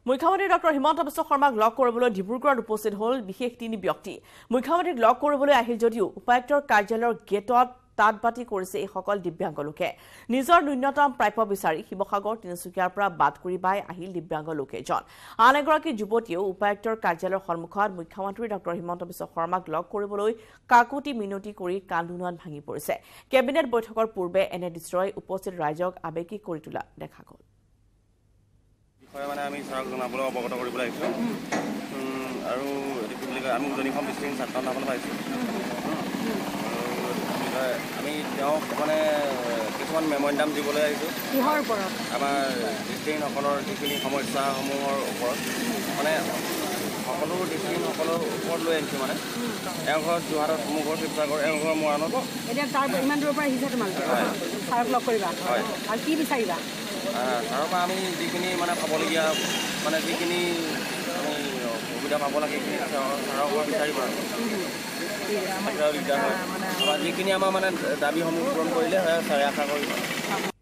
মুখ্যমন্ত্ৰী ডক্টৰ হিমন্ত বিশ্ব শৰ্মাক লগ কৰিবলৈ ডিব্ৰুগড়ত উপস্থিত হ'ল বিশেষ তিনি ব্যক্তি মুখ্যমন্ত্ৰীক লগ কৰিবলৈ আহিল যদিও উপায়ুক্তৰ কাৰ্যালয়ৰ গেটত তাঁতবাতি কৰিছে এই সকল দিব্যাংগ লোকে নিজৰ ন্যূনতম প্ৰাপ্য বিচাৰি শিৱসাগৰ তিনিচুকীয়াৰ পৰা বাটকুৰি বাই আহিল দিব্যাংগ লোকেজন আন এগৰাকী যুৱতীয়েও উপায়ুক্তৰ কাৰ্যালয়ৰ সন্মুখত মুখ্যমন্ত্ৰী ডক্টৰ হিমন্ত বিশ্ব শৰ্মাক লগ কৰিবলৈ কাকুতি মিনতি কৰি কান্দোনত ভাঙি পৰিছে কেবিনেট বৈঠকৰ পূৰ্বে এনে দৃশ্যই উপস্থিত ৰাইজক আবেগিক কৰি তোলা দেখা গ'ল মানে আমি ছাৰক জনাবলৈ অৱগত কৰিবলৈ আহিছোঁ আৰু এইটো কি বুলি কয় আমি উজনিখন ডিষ্ট্ৰিক্ট ছাত্ৰ নামলৈ পাইছোঁ আমি তেওঁক মানে কিছুমান মেমৰেণ্ডাম দিবলৈ আহিছোঁ কিহৰ ওপৰত আমাৰ ডিষ্ট্ৰিক্টসকলৰ যিখিনি সমস্যাসমূহৰ ওপৰত মানে সকলো ডিষ্ট্ৰিক্টসকলৰ ওপৰত লৈ আহিছোঁ মানে এওঁ ঘৰ যোৰহাটত মোৰ ঘৰ শিৱসাগৰ এওঁ ঘৰ মৰাণত এতিয়া তাৰ ইমান দূৰৰ পৰা আহিছে তোমালোকে ছাৰক লগ কৰিবা হয় আৰু কি বিচাৰিবা ছাৰৰ পৰা আমি যিখিনি মানে পাবলগীয়া মানে যিখিনি আমি সুবিধা পাব লাগে সেইখিনি ছাৰৰ পৰা বিচাৰিম আৰু দিগদাৰ হয় যিখিনি আমাৰ মানে দাবীসমূহ পূৰণ কৰিলে ছাৰে আশা কৰিব